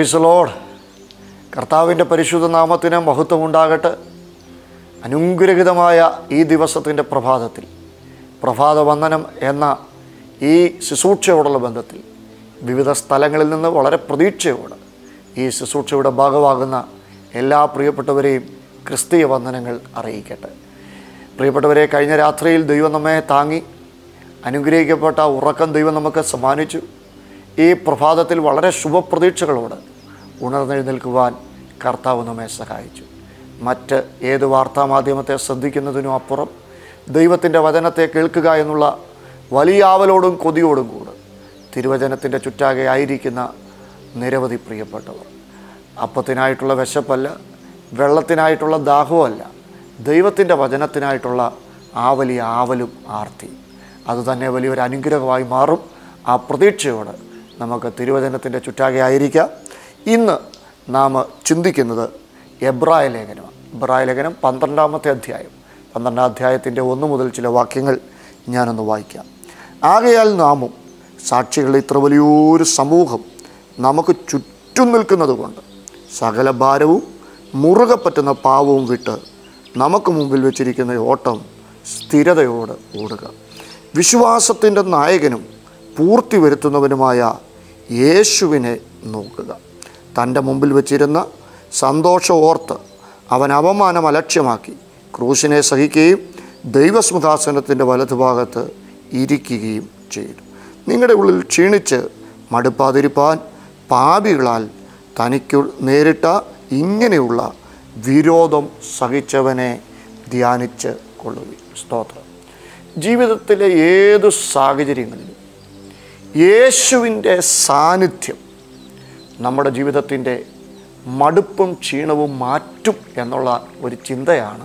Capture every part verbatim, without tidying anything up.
Praise the Lord. കർത്താവിൻ്റെ പരിശുദ്ധ നാമത്തിന് മഹത്വമുണ്ടാകട്ടെ. അനുഗ്രഹിതമായ ഈ ദിവസത്തിൻ്റെ പ്രഭാതത്തിൽ പ്രഭാത വന്ദനം എന്ന ഈ ശുശ്രൂഷയോടുള്ള ബന്ധത്തിൽ വിവിധ സ്ഥലങ്ങളിൽ നിന്ന് വളരെ പ്രതീക്ഷയോടെ ഈ ശുശ്രൂഷയുടെ ഭാഗമാകുന്ന എല്ലാ പ്രിയപ്പെട്ടവരെയും ക്രിസ്തീയ വന്ദനങ്ങൾ അറിയിക്കട്ടെ. പ്രിയപ്പെട്ടവരെ, കഴിഞ്ഞ രാത്രിയിൽ ദൈവം നമ്മെ താങ്ങി അനുഗ്രഹിക്കപ്പെട്ട ഉറക്കം ദൈവം നമുക്ക് സമ്മാനിച്ചു. ഈ പ്രഭാതത്തിൽ വളരെ ശുഭപ്രതീക്ഷകളോട് ഉണർന്നെഴുന്നേൽക്കുവാൻ കർത്താവ് നമ്മെ സഹായിച്ചു. മറ്റ് ഏത് വാർത്താമാധ്യമത്തെ ശ്രദ്ധിക്കുന്നതിനും അപ്പുറം ദൈവത്തിൻ്റെ വചനത്തെ കേൾക്കുക എന്നുള്ള വലിയ ആവലോടും കൊതിയോടും കൂടെ തിരുവചനത്തിൻ്റെ ചുറ്റാകെ ആയിരിക്കുന്ന നിരവധി പ്രിയപ്പെട്ടവർ, അപ്പത്തിനായിട്ടുള്ള വിശപ്പല്ല, വെള്ളത്തിനായിട്ടുള്ള ദാഹവുമല്ല, ദൈവത്തിൻ്റെ വചനത്തിനായിട്ടുള്ള ആ വലിയ ആവലും ആർത്തിയും അതുതന്നെ വലിയൊരു അനുഗ്രഹമായി മാറും. ആ പ്രതീക്ഷയോടെ നമുക്ക് തിരുവചനത്തിൻ്റെ ചുറ്റാകെ ആയിരിക്കാം. ഇന്ന് നാം ചിന്തിക്കുന്നത് എബ്രായ ലേഖനമാണ്. എബ്രായ ലേഖനം പന്ത്രണ്ടാമത്തെ അധ്യായം. പന്ത്രണ്ടാം അധ്യായത്തിൻ്റെ ഒന്ന് മുതൽ ചില വാക്യങ്ങൾ ഞാനൊന്ന് വായിക്കാം. ആകയാൽ നാമും സാക്ഷികളുടെ ഇത്ര വലിയൊരു സമൂഹം നമുക്ക് ചുറ്റും നിൽക്കുന്നത് കൊണ്ട് സകല ഭാരവും മുറുകെ പറ്റുന്ന പാവവും വിട്ട് നമുക്ക് മുമ്പിൽ വെച്ചിരിക്കുന്ന ഓട്ടം സ്ഥിരതയോടെ ഓടുക. വിശ്വാസത്തിൻ്റെ നായകനും പൂർത്തി വരുത്തുന്നവനുമായ യേശുവിനെ നോക്കുക. തൻ്റെ മുമ്പിൽ വച്ചിരുന്ന സന്തോഷം ഓർത്ത് അവൻ അവമാനം അലക്ഷ്യമാക്കി ക്രൂശിനെ സഹിക്കുകയും ദൈവസിംഹാസനത്തിൻ്റെ വലതുഭാഗത്ത് ഇരിക്കുകയും ചെയ്തു. നിങ്ങളുടെ ഉള്ളിൽ ക്ഷീണിച്ച് മടുപ്പാതിരിപ്പാൻ പാപികളാൽ തനിക്ക് നേരിട്ട ഇങ്ങനെയുള്ള വിരോധം സഹിച്ചവനെ ധ്യാനിച്ച് കൊള്ളുവിൻ. സ്തോത്രം. ജീവിതത്തിലെ ഏതു സാഹചര്യങ്ങളിലും യേശുവിൻ്റെ സാന്നിധ്യം നമ്മുടെ ജീവിതത്തിൻ്റെ മടുപ്പും ക്ഷീണവും മാറ്റും എന്നുള്ള ഒരു ചിന്തയാണ്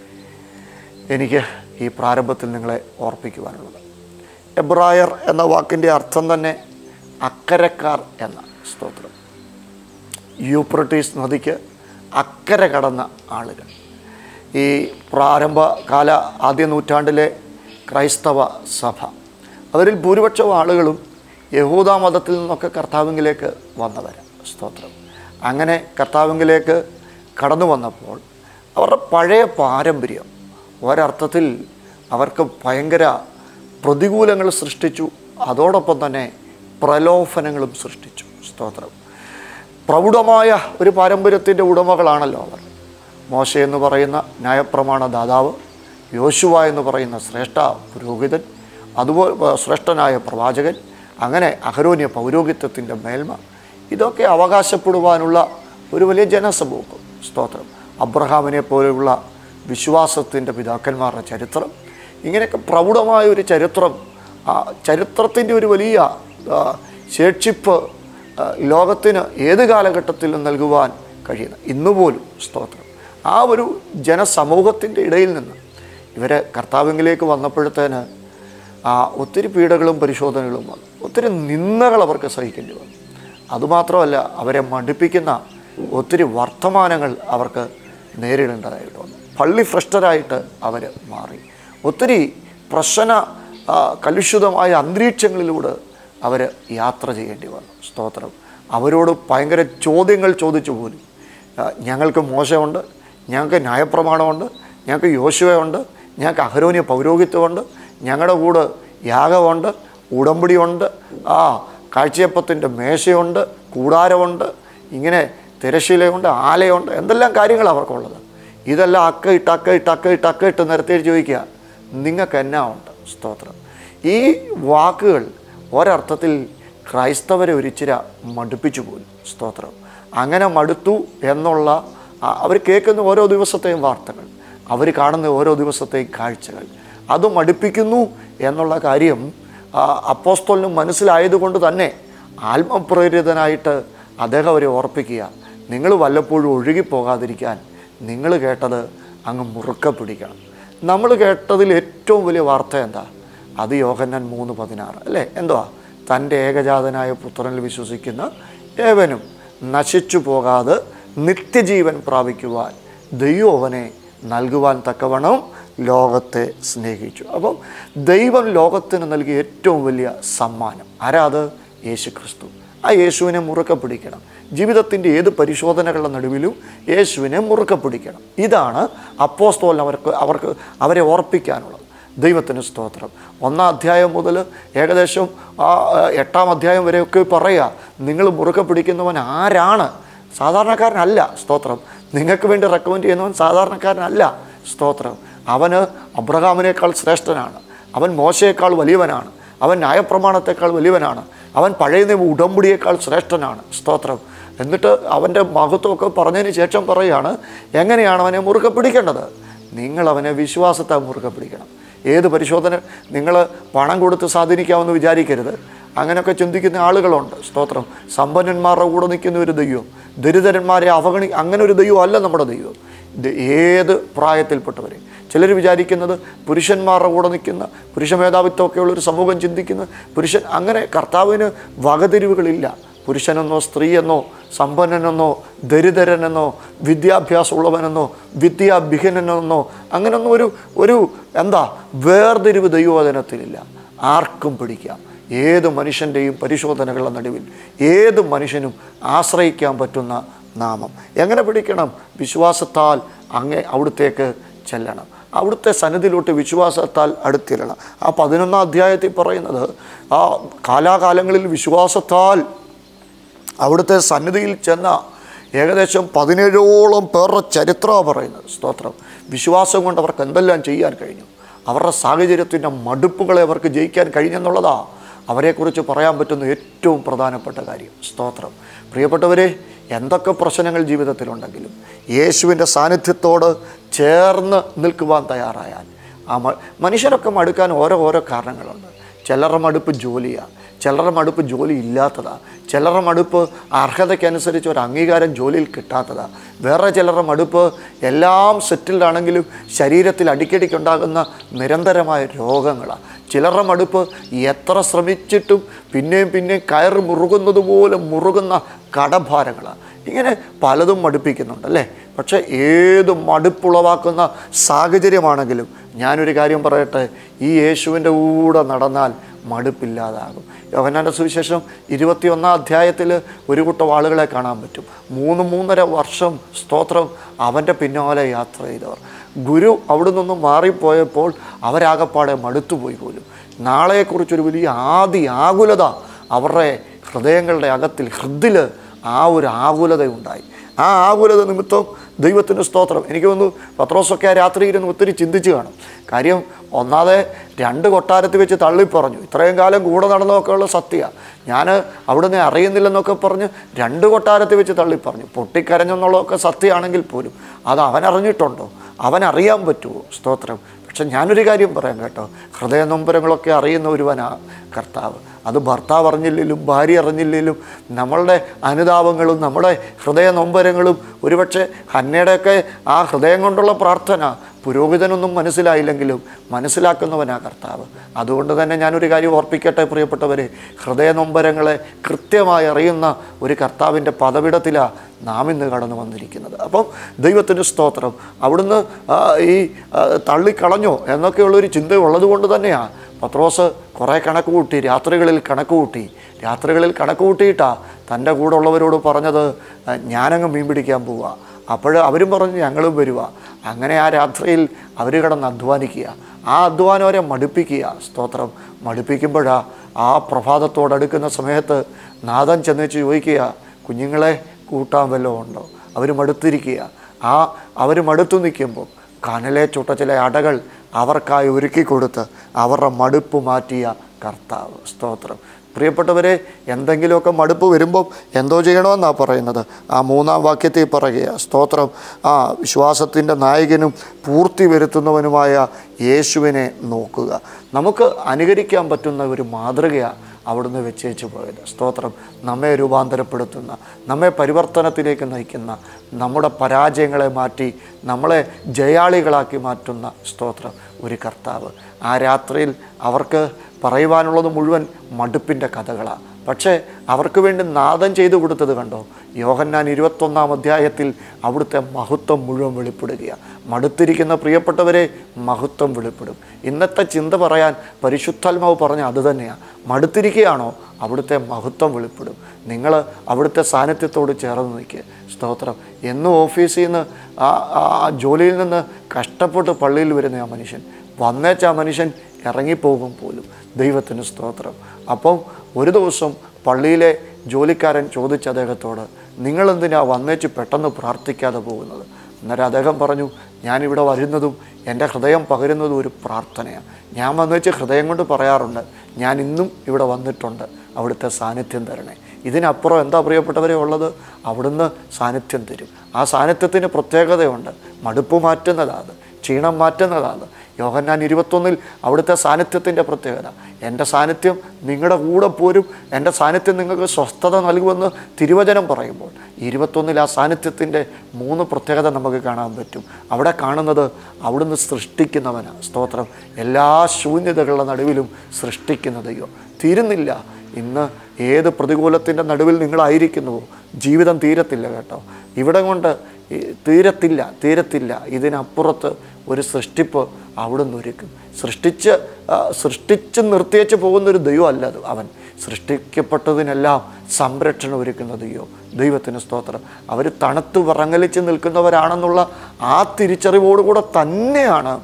എനിക്ക് ഈ പ്രാരംഭത്തിൽ നിങ്ങളെ ഓർപ്പിക്കുവാനുള്ളത്. എബ്രായർ എന്ന വാക്കിൻ്റെ അർത്ഥം തന്നെ അക്കരക്കാർ എന്ന. സ്തോത്രം. യൂഫ്രട്ടീസ് നദിക്ക് അക്കരെ കടന്ന ആളുകൾ. ഈ പ്രാരംഭകാല ആദ്യ നൂറ്റാണ്ടിലെ ക്രൈസ്തവ സഭ, അവരിൽ ഭൂരിപക്ഷം ആളുകളും യഹൂദ മതത്തിൽ നിന്നൊക്കെ കർത്താവിലേക്ക് വന്നവരാണ്. സ്തോത്രം. അങ്ങനെ കർത്താവിലേക്ക് കടന്നു വന്നപ്പോൾ അവരുടെ പഴയ പാരമ്പര്യം ഒരർത്ഥത്തിൽ അവർക്ക് ഭയങ്കര പ്രതികൂലങ്ങൾ സൃഷ്ടിച്ചു. അതോടൊപ്പം തന്നെ പ്രലോഭനങ്ങളും സൃഷ്ടിച്ചു. സ്തോത്രം. പ്രൗഢമായ ഒരു പാരമ്പര്യത്തിൻ്റെ ഉടമകളാണല്ലോ അവർ. മോശ എന്ന് പറയുന്ന ന്യായപ്രമാണ ദാതാവ്, യോശുവ എന്ന് പറയുന്ന ശ്രേഷ്ഠ പുരോഹിതൻ, അതുപോലെ ശ്രേഷ്ഠനായ പ്രവാചകൻ, അങ്ങനെ അഹരോന്യ പൗരോഹിത്യത്തിൻ്റെ മേന്മ, ഇതൊക്കെ അവകാശപ്പെടുവാനുള്ള ഒരു വലിയ ജനസമൂഹം. സ്തോത്രം. അബ്രഹാമിനെ പോലെയുള്ള വിശ്വാസത്തിൻ്റെ പിതാക്കന്മാരുടെ ചരിത്രം, ഇങ്ങനെയൊക്കെ പ്രൗഢമായ ഒരു ചരിത്രം, ആ ചരിത്രത്തിൻ്റെ ഒരു വലിയ ശേഷിപ്പ് ലോകത്തിന് ഏത് കാലഘട്ടത്തിലും നൽകുവാൻ കഴിയുന്ന ഇന്നുപോലും. സ്തോത്രം. ആ ഒരു ജനസമൂഹത്തിൻ്റെ ഇടയിൽ നിന്ന് ഇവരെ കർത്താവിലേക്ക് വന്നപ്പോഴത്തേന് ആ ഒത്തിരി പീഡകളും പരിശോധനകളും വന്നു. ഒത്തിരി നിന്ദകൾ അവർക്ക് സഹിക്കേണ്ടി വന്നു. അതുമാത്രമല്ല, അവരെ മടുപ്പിക്കുന്ന ഒത്തിരി വർത്തമാനങ്ങൾ അവർക്ക് നേരിടേണ്ടതായിട്ട് വന്നു. പള്ളി ഭ്രഷ്ടരായിട്ട് അവർ മാറി. ഒത്തിരി പ്രശ്ന കലുഷിതമായ അന്തരീക്ഷങ്ങളിലൂടെ അവർ യാത്ര ചെയ്യേണ്ടി വന്നു. സ്തോത്രം. അവരോട് ഭയങ്കര ചോദ്യങ്ങൾ ചോദിച്ചു പോലും. ഞങ്ങൾക്ക് മോശമുണ്ട്, ഞങ്ങൾക്ക് ന്യായപ്രമാണമുണ്ട്, ഞങ്ങൾക്ക് യോശുവയുണ്ട്, ഞങ്ങൾക്ക് അഹരോന്യ പൗരോഹിത്യമുണ്ട്, ഞങ്ങളുടെ കൂടെ യാഗമുണ്ട്, ഉടമ്പടിയുണ്ട്, ആ കാഴ്ചയപ്പത്തിൻ്റെ മേശയുണ്ട്, കൂടാരമുണ്ട്, ഇങ്ങനെ തിരശ്ശീലയുണ്ട്, ആലയുണ്ട്, എന്തെല്ലാം കാര്യങ്ങൾ അവർക്കുള്ളത്. ഇതെല്ലാം അക്ക ഇട്ട് അക്ക ഇട്ട് അക്ക ഇട്ട് അക്ക ഇട്ട് നിരത്തി ചോദിക്കുക, നിങ്ങൾക്ക് എന്നാ ഉണ്ട്? സ്തോത്രം. ഈ വാക്കുകൾ ഒരർത്ഥത്തിൽ ക്രൈസ്തവരെ ഒരിച്ചിര മടുപ്പിച്ചു പോലും. സ്തോത്രം. അങ്ങനെ മടുത്തു എന്നുള്ള അവർ കേൾക്കുന്ന ഓരോ ദിവസത്തെയും വാർത്തകൾ, അവർ കാണുന്ന ഓരോ ദിവസത്തെയും കാഴ്ചകൾ, അത് മടുപ്പിക്കുന്നു എന്നുള്ള കാര്യം അപ്പോസ്തലന് മനസ്സിലായതുകൊണ്ട് തന്നെ ആത്മപ്രേരിതനായിട്ട് അദ്ദേഹം അവരെ ഓർപ്പിക്കുക, നിങ്ങൾ വല്ലപ്പോഴും ഒഴുകിപ്പോകാതിരിക്കാൻ നിങ്ങൾ കേട്ടത് അങ്ങ് മുറുക്ക പിടിക്കണം. നമ്മൾ കേട്ടതിൽ ഏറ്റവും വലിയ വാർത്ത എന്താ? അത് യോഹന്നാൻ മൂന്ന് പതിനാറ് അല്ലേ? എന്തുവാ? തൻ്റെ ഏകജാതനായ പുത്രനിൽ വിശ്വസിക്കുന്ന ഏവനും നശിച്ചു പോകാതെ നിത്യജീവൻ പ്രാപിക്കുവാൻ ദൈവം അവനെ നൽകുവാൻ തക്കവണ്ണം ലോകത്തെ സ്നേഹിച്ചു. അപ്പം ദൈവം ലോകത്തിന് നൽകിയ ഏറ്റവും വലിയ സമ്മാനം ആരാ? അത് യേശു ക്രിസ്തു. ആ യേശുവിനെ മുറുക്കെ പിടിക്കണം. ജീവിതത്തിൻ്റെ ഏത് പരിശോധനകളുടെ നടുവിലും യേശുവിനെ മുറുക്കെ പിടിക്കണം. ഇതാണ് അപ്പോസ്തലൻ അവർക്ക് അവർക്ക് അവരെ ഓർപ്പിക്കാനുള്ളത്. ദൈവത്തിന് സ്തോത്രം. ഒന്നാം അധ്യായം മുതൽ ഏകദേശം ആ എട്ടാം അധ്യായം വരെയൊക്കെ പറയുക, നിങ്ങൾ മുറുക്കെ പിടിക്കുന്നവൻ ആരാണ്? സാധാരണക്കാരനല്ല. സ്തോത്രം. നിങ്ങൾക്ക് വേണ്ടി റെക്കമെൻഡ് ചെയ്യുന്നവൻ സാധാരണക്കാരനല്ല. സ്തോത്രം. അവന് അബ്രഹാമിനേക്കാൾ ശ്രേഷ്ഠനാണ്. അവൻ മോശയേക്കാൾ വലിയവനാണ്. അവൻ ന്യായപ്രമാണത്തേക്കാൾ വലിയവനാണ്. അവൻ പഴയ നിയമ ഉടമ്പടിയേക്കാൾ ശ്രേഷ്ഠനാണ്. സ്തോത്രം. എന്നിട്ട് അവൻ്റെ മഹത്വമൊക്കെ പറഞ്ഞതിന് ശേഷം പറയുകയാണ് എങ്ങനെയാണ് അവനെ മുറുക്കെ പിടിക്കേണ്ടത്. നിങ്ങളവനെ വിശ്വാസത്തെ മുറുക്കെ പിടിക്കണം. ഏത് പരിശോധന നിങ്ങൾ പണം കൊടുത്ത് സ്വാധീനിക്കാമെന്ന് വിചാരിക്കരുത്. അങ്ങനെയൊക്കെ ചിന്തിക്കുന്ന ആളുകളുണ്ട്. സ്തോത്രം. സമ്പന്നന്മാരുടെ കൂടെ നിൽക്കുന്ന ഒരു ദൈവം, ദരിദ്രന്മാരെ അവഗണി അങ്ങനെ ഒരു ദൈവം അല്ല നമ്മുടെ ദൈവം. ഇത് ഏത് പ്രായത്തിൽപ്പെട്ടവരെ ചിലർ വിചാരിക്കുന്നത് പുരുഷന്മാരുടെ കൂടെ നിൽക്കുന്ന പുരുഷ മേധാവിത്വമൊക്കെയുള്ളൊരു സമൂഹം ചിന്തിക്കുന്ന പുരുഷൻ, അങ്ങനെ കർത്താവിന് വകതിരിവുകളില്ല. പുരുഷനെന്നോ സ്ത്രീയെന്നോ സമ്പന്നനെന്നോ ദരിദ്രനെന്നോ വിദ്യാഭ്യാസമുള്ളവനെന്നോ വിദ്യാഭിഹീനനെന്നോ അങ്ങനെയൊന്നും ഒരു ഒരു എന്താ വേർതിരിവ് ദൈവവചനത്തിലില്ല. ആർക്കും പിടിക്കാം. ഏത് മനുഷ്യൻ്റെയും പരിശോധനകളുടെ നടുവിൽ ഏത് മനുഷ്യനും ആശ്രയിക്കാൻ പറ്റുന്ന നാമം. എങ്ങനെ പിടിക്കണം? വിശ്വാസത്താൽ അങ്ങേ അവിടുത്തേക്ക് ചെല്ലണം. അവിടുത്തെ സന്നിധിയിലോട്ട് വിശ്വാസത്താൽ അടുത്തിരണം. ആ പതിനൊന്നാം അധ്യായത്തിൽ പറയുന്നത് ആ കാലാകാലങ്ങളിൽ വിശ്വാസത്താൽ അവിടുത്തെ സന്നിധിയിൽ ചെന്ന ഏകദേശം പതിനേഴോളം പേരുടെ ചരിത്രമാണ് പറയുന്നത്. സ്തോത്രം. വിശ്വാസം കൊണ്ട് അവർക്ക് എന്തെല്ലാം ചെയ്യാൻ കഴിഞ്ഞു, അവരുടെ സാഹചര്യത്തിൻ്റെ മടുപ്പുകളെ അവർക്ക് ജയിക്കാൻ കഴിഞ്ഞെന്നുള്ളതാണ് അവരെക്കുറിച്ച് പറയാൻ പറ്റുന്ന ഏറ്റവും പ്രധാനപ്പെട്ട കാര്യം. സ്തോത്രം. പ്രിയപ്പെട്ടവരെ, എന്തൊക്കെ പ്രശ്നങ്ങൾ ജീവിതത്തിലുണ്ടെങ്കിലും യേശുവിൻ്റെ സാന്നിധ്യത്തോട് ചേർന്ന് നിൽക്കുവാൻ തയ്യാറായാൽ ആ മനുഷ്യരൊക്കെ മടുക്കാൻ ഓരോ ഓരോ കാരണങ്ങളുണ്ട്. ചിലരുടെ മടുപ്പ് ജോലിയാണ്, ചിലരുടെ മടുപ്പ് ജോലി ഇല്ലാത്തതാണ്, ചിലരുടെ മടുപ്പ് അർഹതയ്ക്കനുസരിച്ച് ഒരു അംഗീകാരം ജോലിയിൽ കിട്ടാത്തതാണ്, വേറെ ചിലരുടെ മടുപ്പ് എല്ലാം സെറ്റിൽഡാണെങ്കിലും ശരീരത്തിൽ അടിക്കടിക്കുണ്ടാകുന്ന നിരന്തരമായ രോഗങ്ങളാണ്, ചിലരുടെ മടുപ്പ് എത്ര ശ്രമിച്ചിട്ടും പിന്നെയും പിന്നെയും കയറ് മുറുകുന്നത് പോലെ മുറുകുന്ന കടഭാരങ്ങളാണ്. ഇങ്ങനെ പലതും മടുപ്പിക്കുന്നുണ്ട് അല്ലേ. പക്ഷേ ഏത് മടുപ്പുളവാക്കുന്ന സാഹചര്യമാണെങ്കിലും ഞാനൊരു കാര്യം പറയട്ടെ, ഈ യേശുവിൻ്റെ കൂടെ നടന്നാൽ മടുപ്പില്ലാതാകും. യോഹന്നാൻ്റെ സുവിശേഷം ഇരുപത്തിയൊന്നാം അധ്യായത്തിൽ ഒരു കൂട്ടം ആളുകളെ കാണാൻ പറ്റും. മൂന്ന് മൂന്നര വർഷം സ്തോത്രം അവൻ്റെ പിന്നാലെ യാത്ര ചെയ്തവർ. ഗുരു അവിടെ നിന്നും മാറിപ്പോയപ്പോൾ അവരാകപ്പാടെ മടുത്തുപോയി പോലും. നാളെക്കുറിച്ചൊരു വലിയ ആദി ആകുലത അവരുടെ ഹൃദയങ്ങളുടെ അകത്തിൽ ഹൃദിൽ ആ ഒരു ആകുലത ഉണ്ടായി. ആ ആകുലത നിമിത്തം ദൈവത്തിന് സ്തോത്രം. എനിക്ക് തോന്നുന്നു പത്രോസൊക്കെ ആ രാത്രി ഇരുന്ന് ഒത്തിരി ചിന്തിച്ച് കാണും. കാര്യം ഒന്നാതെ രണ്ട് കൊട്ടാരത്തിൽ വെച്ച് തള്ളിപ്പറഞ്ഞു. ഇത്രയും കാലം കൂടെ നടന്നതൊക്കെയുള്ള സത്യമാണ്. ഞാൻ അവിടുന്ന് അറിയുന്നില്ലെന്നൊക്കെ പറഞ്ഞ് രണ്ട് കൊട്ടാരത്തിൽ വെച്ച് തള്ളിപ്പറഞ്ഞു. പൊട്ടിക്കരഞ്ഞെന്നുള്ളതൊക്കെ സത്യമാണെങ്കിൽ പോലും അത് അവനറിഞ്ഞിട്ടുണ്ടോ? അവനറിയാൻ പറ്റുമോ? സ്തോത്രം. പക്ഷെ ഞാനൊരു കാര്യം പറയാം കേട്ടോ, ഹൃദയ നൊമ്പരങ്ങളൊക്കെ അറിയുന്ന ഒരുവനാ കർത്താവ്. അത് ഭർത്താവ് അറിഞ്ഞില്ലെങ്കിലും ഭാര്യ അറിഞ്ഞില്ലെങ്കിലും നമ്മളുടെ അനുതാപങ്ങളും നമ്മുടെ ഹൃദയ നൊമ്പരങ്ങളും ഒരുപക്ഷെ ഹന്നയുടെയൊക്കെ ആ ഹൃദയം കൊണ്ടുള്ള പ്രാർത്ഥന പുരോഹിതനൊന്നും മനസ്സിലായില്ലെങ്കിലും മനസ്സിലാക്കുന്നവനാ കർത്താവ്. അതുകൊണ്ട് തന്നെ ഞാനൊരു കാര്യം ഓർപ്പിക്കട്ടെ പ്രിയപ്പെട്ടവരെ, ഹൃദയ നൊമ്പരങ്ങളെ കൃത്യമായി അറിയുന്ന ഒരു കർത്താവിൻ്റെ പദവിടത്തിലാണ് നാം ഇന്ന് കടന്നു വന്നിരിക്കുന്നത്. അപ്പം ദൈവത്തിന് സ്തോത്രം. അവിടുന്ന് ഈ തള്ളിക്കളഞ്ഞോ എന്നൊക്കെയുള്ളൊരു ചിന്ത ഉള്ളത് കൊണ്ട് തന്നെയാണ് പത്രോസ് കുറേ കണക്ക് കൂട്ടി, രാത്രികളിൽ കണക്ക് കൂട്ടി രാത്രികളിൽ കണക്ക് കൂട്ടിയിട്ടാണ് തൻ്റെ കൂടെ ഉള്ളവരോട് പറഞ്ഞത് ഞാനങ്ങ് മീൻ പിടിക്കാൻ പോവുക. അപ്പോൾ അവരും പറഞ്ഞു ഞങ്ങളും വരുക. അങ്ങനെ ആ രാത്രിയിൽ അവർ കിടന്ന് അധ്വാനിക്കുക. ആ അധ്വാനം അവരെ മടുപ്പിക്കുക. സ്തോത്രം. മടുപ്പിക്കുമ്പോഴാണ് ആ പ്രഭാതത്തോടടുക്കുന്ന സമയത്ത് നാഥൻ ചെന്നേച്ച് ചോദിക്കുക, കുഞ്ഞുങ്ങളെ കൂട്ടാൻ വല്ലതും ഉണ്ടോ? അവർ മടുത്തിരിക്കുക. ആ അവർ മടുത്തു നിൽക്കുമ്പോൾ കനലെ ചുട്ട ചില അടകൾ അവർക്കായി ഒരുക്കി കൊടുത്ത് അവരുടെ മടുപ്പ് മാറ്റിയ കർത്താവ്. സ്തോത്രം. പ്രിയപ്പെട്ടവരെ, എന്തെങ്കിലുമൊക്കെ മടുപ്പ് വരുമ്പം എന്തോ ചെയ്യണമെന്നാണ് പറയുന്നത്. ആ മൂന്നാം വാക്യത്തിൽ പറയുക, സ്തോത്രം. ആ വിശ്വാസത്തിൻ്റെ നായകനും പൂർത്തി വരുത്തുന്നവനുമായ യേശുവിനെ നോക്കുക. നമുക്ക് അനുകരിക്കാൻ പറ്റുന്ന ഒരു മാതൃകയാണ് അവിടുന്ന് വെച്ചേച്ച് പോയത്. സ്തോത്രം. നമ്മെ രൂപാന്തരപ്പെടുത്തുന്ന, നമ്മെ പരിവർത്തനത്തിലേക്ക് നയിക്കുന്ന, നമ്മുടെ പരാജയങ്ങളെ മാറ്റി നമ്മളെ ജയാളികളാക്കി മാറ്റുന്ന സ്തോത്രം ഒരു കർത്താവ്. ആ രാത്രിയിൽ അവർക്ക് പറയുവാനുള്ളത് മുഴുവൻ മടുപ്പിൻ്റെ കഥകളാണ്. പക്ഷേ അവർക്ക് വേണ്ടി നാദം ചെയ്തു കൊടുത്തത് കണ്ടോ? യോഹന്നാൻ ഇരുപത്തൊന്നാം അധ്യായത്തിൽ അവിടുത്തെ മഹത്വം മുഴുവൻ വെളിപ്പെടുകയാണ്. മടുത്തിരിക്കുന്ന പ്രിയപ്പെട്ടവരെ, മഹത്വം വെളിപ്പെടും. ഇന്നത്തെ ചിന്ത പറയാൻ പരിശുദ്ധാത്മാവ് പറഞ്ഞ അത് തന്നെയാണ്. മടുത്തിരിക്കുകയാണോ? അവിടുത്തെ മഹത്വം വെളിപ്പെടും. നിങ്ങൾ അവിടുത്തെ സാന്നിധ്യത്തോട് ചേർന്ന് നിൽക്കുക. സ്തോത്രം. എന്നും ഓഫീസിൽ നിന്ന് ആ ആ ജോലിയിൽ നിന്ന് കഷ്ടപ്പെട്ട് പള്ളിയിൽ വരുന്ന ആ മനുഷ്യൻ വന്നേച്ച ആ മനുഷ്യൻ ഇറങ്ങിപ്പോകും പോലും. ദൈവത്തിന് സ്തോത്രം. അപ്പം ഒരു ദിവസം പള്ളിയിലെ ജോലിക്കാരൻ ചോദിച്ച അദ്ദേഹത്തോട്, നിങ്ങളെന്തിനാ വന്നേച്ച് പെട്ടെന്ന് പ്രാർത്ഥിക്കാതെ പോകുന്നത്? അന്നേരം അദ്ദേഹം പറഞ്ഞു, ഞാനിവിടെ വരുന്നതും എൻ്റെ ഹൃദയം പകരുന്നതും ഒരു പ്രാർത്ഥനയാണ്. ഞാൻ വന്നേച്ച് ഹൃദയം കൊണ്ട് പറയാറുണ്ട്, ഞാൻ ഇന്നും ഇവിടെ വന്നിട്ടുണ്ട്, അവിടുത്തെ സാന്നിധ്യം തരണേ. ഇതിനപ്പുറം എന്താ പ്രിയപ്പെട്ടവരെ ഉള്ളത്? അവിടുന്ന് സാന്നിധ്യം തരും. ആ സാന്നിധ്യത്തിന് പ്രത്യേകതയുണ്ട്. മടുപ്പ് മാറ്റുന്നതാണ്, ക്ഷീണം മാറ്റുന്നതാണ്. യോഹന്നാൻ ഇരുപത്തൊന്നിൽ അവിടുത്തെ സാന്നിധ്യത്തിൻ്റെ പ്രത്യേകത, എൻ്റെ സാന്നിധ്യം നിങ്ങളുടെ കൂടെ പോരും, എൻ്റെ സാന്നിധ്യം നിങ്ങൾക്ക് സ്വസ്ഥത നൽകുമെന്ന് തിരുവചനം പറയുമ്പോൾ ഇരുപത്തൊന്നിൽ ആ സാന്നിധ്യത്തിൻ്റെ മൂന്ന് പ്രത്യേകത നമുക്ക് കാണാൻ പറ്റും. അവിടെ കാണുന്നത് അവിടുന്ന് സൃഷ്ടിക്കുന്നവനാണ്. സ്തോത്രം. എല്ലാ ശൂന്യതകളുടെ നടുവിലും സൃഷ്ടിക്കുന്ന ദൈവം. തീരുന്നില്ല. ഇന്ന് ഏത് പ്രതികൂലത്തിൻ്റെ നടുവിൽ നിങ്ങളായിരിക്കുന്നുവോ, ജീവിതം തീരത്തില്ല കേട്ടോ. ഇവിടെ കൊണ്ട് തീരത്തില്ല തീരത്തില്ല ഇതിനപ്പുറത്ത് ഒരു സൃഷ്ടിപ്പ് അവിടുന്ന് ഒരുക്കും. സൃഷ്ടിച്ച് സൃഷ്ടിച്ച് നിർത്തിയേച്ച് പോകുന്നൊരു ദൈവം അല്ല അത്. അവൻ സൃഷ്ടിക്കപ്പെട്ടതിനെല്ലാം സംരക്ഷണം ഒരുക്കുന്ന ദൈവം. ദൈവത്തിന് സ്തോത്രം. അവർ തണുത്ത് വിറങ്ങലിച്ച് നിൽക്കുന്നവരാണെന്നുള്ള ആ തിരിച്ചറിവോടുകൂടെ തന്നെയാണ്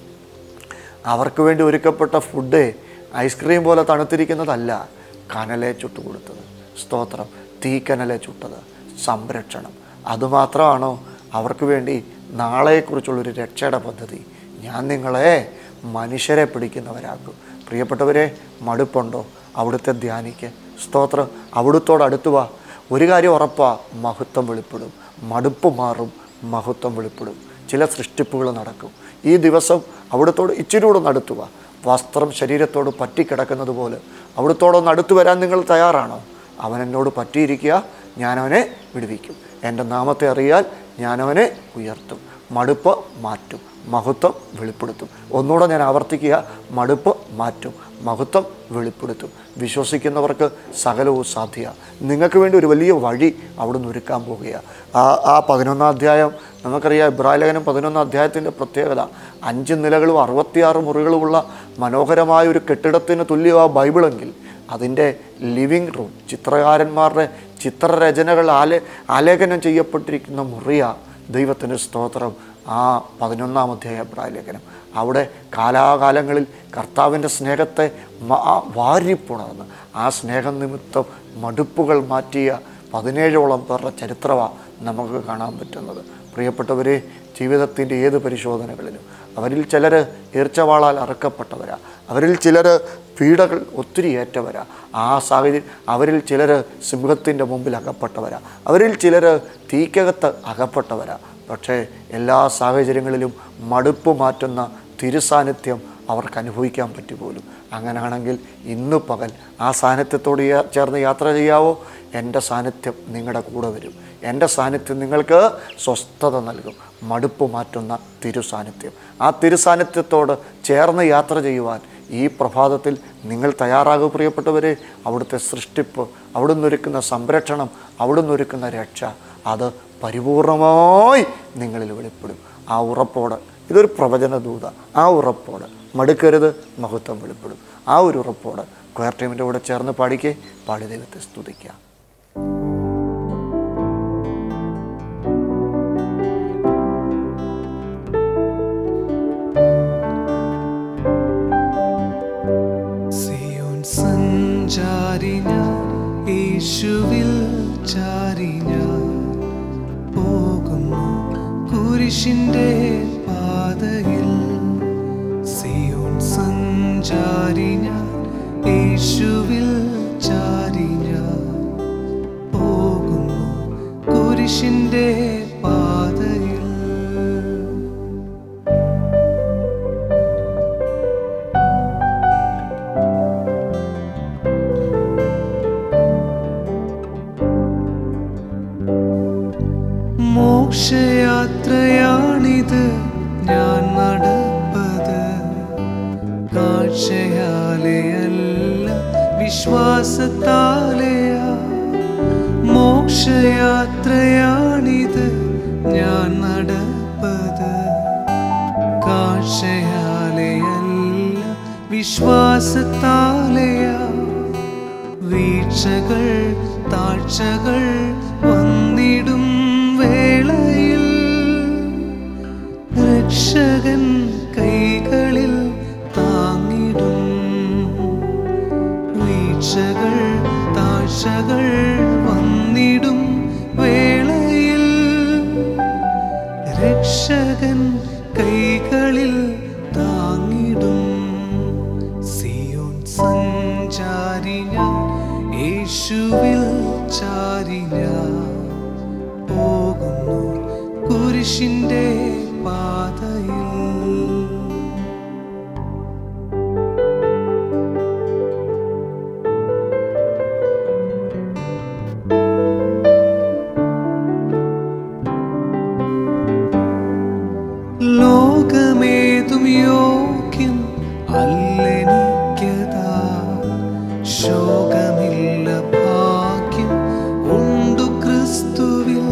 അവർക്ക് വേണ്ടി ഒരുക്കപ്പെട്ട ഫുഡ് ഐസ്ക്രീം പോലെ തണുത്തിരിക്കുന്നതല്ല, കനലെ ചുട്ടുകൊടുത്തത്. സ്തോത്രം. തീക്കനലെ ചുട്ടത്. സംരക്ഷണം. അതുമാത്രമാണോ അവർക്ക് വേണ്ടി നാളെക്കുറിച്ചുള്ളൊരു രക്ഷയുടെ പദ്ധതി? ഞാൻ നിങ്ങളെ മനുഷ്യരെ പിടിക്കുന്നവരാക്കും. പ്രിയപ്പെട്ടവരെ, മടുപ്പുണ്ടോ? അവിടുത്തെ ധ്യാനിക്ക്. സ്തോത്രം. അവിടുത്തോട് അടുത്തുവാ. ഒരു കാര്യം ഉറപ്പാ, മഹത്വം വെളിപ്പെടും. മടുപ്പ് മാറും, മഹത്വം വെളിപ്പെടും. ചില സൃഷ്ടിപ്പുകൾ നടക്കും. ഈ ദിവസം അവിടുത്തോട് ഇച്ചിരി കൂടെ അടുത്തുക. വസ്ത്രം ശരീരത്തോട് പറ്റിക്കിടക്കുന്നത് പോലെ അവിടുത്തോടൊന്ന് അടുത്തു വരാൻ നിങ്ങൾ തയ്യാറാണോ? അവൻ എന്നോട് പറ്റിയിരിക്കുക, ഞാനവനെ വിടുവിക്കും. എൻ്റെ നാമത്തെ അറിയാൽ ഞാനവനെ ഉയർത്തും. മടുപ്പ് മാറ്റും, മഹത്വം വെളിപ്പെടുത്തും. ഒന്നുകൂടെ ഞാൻ ആവർത്തിക്കുക, മടുപ്പ് മാറ്റും, മഹത്വം വെളിപ്പെടുത്തും. വിശ്വസിക്കുന്നവർക്ക് സകലവും സാധ്യമാണ്. നിങ്ങൾക്ക് വേണ്ടി ഒരു വലിയ വഴി അവിടുന്ന് ഒരുക്കാൻ പോവുകയാണ്. ആ ആ പതിനൊന്നാം അധ്യായം നമുക്കറിയാം. ഇബ്രായ ലേഖനം പതിനൊന്നാം അധ്യായത്തിൻ്റെ പ്രത്യേകത, അഞ്ച് നിലകളും അറുപത്തിയാറ് മുറികളുമുള്ള മനോഹരമായ ഒരു കെട്ടിടത്തിന് തുല്യമാണ് ബൈബിളെങ്കിൽ അതിൻ്റെ ലിവിങ് റൂം, ചിത്രകാരന്മാരുടെ ചിത്രരചനകൾ ആലേ ആലേഖനം ചെയ്യപ്പെട്ടിരിക്കുന്ന മുറിയാണ്. ദൈവത്തിന് സ്തോത്രം. ആ പതിനൊന്നാം അധ്യായ ഇബ്രായ ലേഖനം അവിടെ കാലാകാലങ്ങളിൽ കർത്താവിൻ്റെ സ്നേഹത്തെ വാരിപ്പുണർന്ന് ആ സ്നേഹം നിമിത്തം മടുപ്പുകൾ മാറ്റിയ പതിനേഴോളം പേരുടെ ചരിത്രമാണ് നമുക്ക് കാണാൻ പറ്റുന്നത്. പ്രിയപ്പെട്ടവരെ, ജീവിതത്തിൻ്റെ ഏത് പരിശോധനകളിലും അവരിൽ ചിലർ ഈർച്ചവാളാൽ അറുക്കപ്പെട്ടവരാ, അവരിൽ ചിലർ പീഡകൾ ഒത്തിരി ഏറ്റവരാ. ആ സാഹചര്യം അവരിൽ ചിലർ സിംഹത്തിൻ്റെ മുമ്പിൽ അകപ്പെട്ടവരാ, അവരിൽ ചിലർ തീക്കകത്ത് അകപ്പെട്ടവരാ. പക്ഷേ എല്ലാ സാഹചര്യങ്ങളിലും മടുപ്പ് മാറ്റുന്ന തിരുസാന്നിധ്യം അവർക്ക് അനുഭവിക്കാൻ പറ്റി പോലും. അങ്ങനെയാണെങ്കിൽ ഇന്ന് പകൽ ആ സാന്നിധ്യത്തോട് ചേർന്ന് യാത്ര ചെയ്യാവോ? എൻ്റെ സാന്നിധ്യം നിങ്ങളുടെ കൂടെ വരും. എൻ്റെ സാന്നിധ്യം നിങ്ങൾക്ക് സ്വസ്ഥത നൽകും. മടുപ്പ് മാറ്റുന്ന തിരുസാന്നിധ്യം. ആ തിരുസാന്നിധ്യത്തോട് ചേർന്ന് യാത്ര ചെയ്യുവാൻ ഈ പ്രഭാതത്തിൽ നിങ്ങൾ തയ്യാറാകുക പ്രിയപ്പെട്ടവരെ. അവിടുത്തെ സൃഷ്ടിപ്പ്, അവിടുന്ന് ഒരുക്കുന്ന സംരക്ഷണം, അവിടുന്ന് ഒരുക്കുന്ന രക്ഷ, അത് പരിപൂർണമായി നിങ്ങളിൽ വെളിപ്പെടും. ആ ഉറപ്പോട്, ഇതൊരു പ്രവചന ദൂത, ആ ഉറപ്പോട് മടുക്കരുത്, മഹത്വം വെളിപ്പെടും. ആ ഒരു ഉറപ്പോട് ക്വയർ ടീമിൻ്റെ കൂടെ ചേർന്ന് പാടിക്കേ, പാടി ദൈവത്തെ സ്തുതിക്കാം. യേശുവിൽ ചാരിഞ്ഞ പോകുന്നു കുരിശിന്റെ പാതയിൽ. സിയോൻ സഞ്ചാരിഞ്ഞ യേശുവിൽ ചാരിഞ്ഞ പോകുന്നു കുരിശിന്റെ പാതയിൽ. മോക്ഷയാത്രയാണിത് ഞാൻ നടപ്പത്, കാഴ്ചയാലെയല്ല വിശ്വാസത്താലെയാ. മോക്ഷയാത്രയാണിത് ഞാൻ നടപ്പത്, കാഴ്ചയാലെയല്ല വിശ്വാസത്താലെയാ. വീഴ്ചകൾ താഴ്ചകൾ വന്നിടും വേളയിൽ രക്ഷകൻ കൈകളിൽ താങ്ങിടും. വീഴ്ചകൾ താഴ്ചകൾ വന്നിടും വേളയിൽ രക്ഷകൻ കൈകളിൽ താങ്ങിടും. സിയോൻ സഞ്ചാരി ഞാൻ, യേശുവിൽ ചാരി ഞാൻ പോകുന്നു കുരിശിന്റെ പാതയിൽ. ലോകമേതും യോഗ്യം അല്ലെനിക്കതാ, ശോകമില്ല ഭാഗ്യം ഉണ്ടു ക്രിസ്തുവിൽ.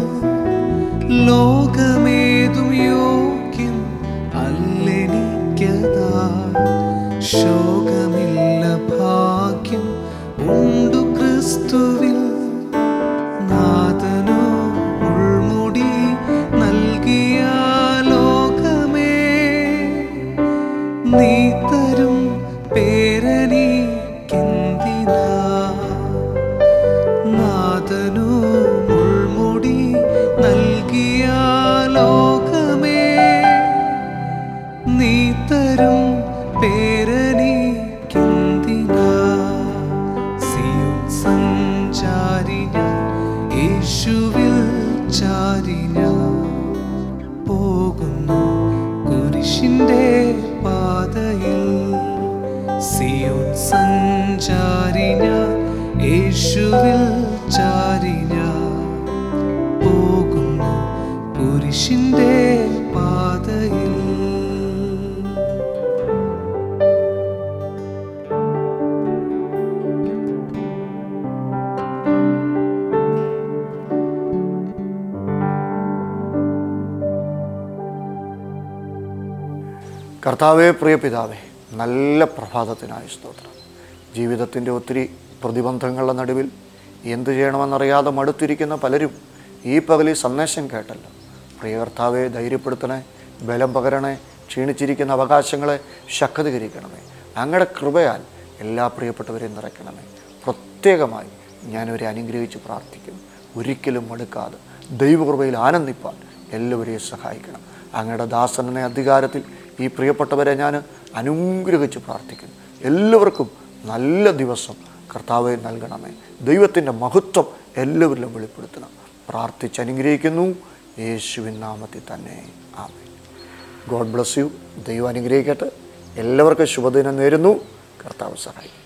ലോകമേതും യോഗ്യം അല്ലെനിക്കതാ, ശോകമില്ല ഭാഗ്യം ഉണ്ടു ക്രിസ്തുവിൽ. നാഥനോ ഉൾമുടി നൽകിയ ലോകമേ, നീ തരും പേരനിക്കെന്തിനാ. നാഥനോ ഉൾമുടി നൽകിയ ലോകമേ, നീ തരും പേരനിക്കെന്തിനാ. സിയോൻ സഞ്ചാരി ഞാൻ, യേശുവിൽ ചാരി ഞാൻ പോകുന്നു കുരിശിന്റെ പാതയിൽ. സിയോൻ സഞ്ചാരി ഞാൻ, യേശുവിൽ ചാരി ഞാൻ പോകുന്നു കുരിശിന്റെ പാതയിൽ. കർത്താവേ, പ്രിയ പിതാവേ, നല്ല പ്രഭാതത്തിനായി സ്തോത്രം. ജീവിതത്തിൻ്റെ ഒത്തിരി പ്രതിബന്ധങ്ങളുടെ നടുവിൽ എന്തു ചെയ്യണമെന്നറിയാതെ മടുത്തിരിക്കുന്ന പലരും ഈ പകലിൽ സന്ദേശം കേട്ടല്ലോ. പ്രിയ കർത്താവെ, ധൈര്യപ്പെടുത്തണേ, ബലം പകരണേ, ക്ഷീണിച്ചിരിക്കുന്ന അവകാശങ്ങളെ ശക്തീകരിക്കണമേ. അങ്ങയുടെ കൃപയാൽ എല്ലാ പ്രിയപ്പെട്ടവരെയും നിറയ്ക്കണമേ. പ്രത്യേകമായി ഞാനവരെ അനുഗ്രഹിച്ച് പ്രാർത്ഥിക്കുന്നു. ഒരിക്കലും മടുക്കാതെ ദൈവകൃപയിൽ ആനന്ദിപ്പാൻ എല്ലാവരെയും സഹായിക്കണം. അങ്ങയുടെ ദാസനെ അധികാരത്തിൽ ഈ പ്രിയപ്പെട്ടവരെ ഞാൻ അനുഗ്രഹിച്ച് പ്രാർത്ഥിക്കുന്നു. എല്ലാവർക്കും നല്ല ദിവസം കർത്താവെ നൽകണമേ. ദൈവത്തിൻ്റെ മഹത്വം എല്ലാവരിലും വെളിപ്പെടുത്തണം. പ്രാർത്ഥിച്ച് അനുഗ്രഹിക്കുന്നു യേശുവിൻ നാമത്തിൽ തന്നെ, ആമേൻ. God bless you. ദൈവം അനുഗ്രഹിക്കട്ടെ. എല്ലാവർക്കും ശുഭദിനം നേരുന്നു. കർത്താവ് സഹായിക്കും.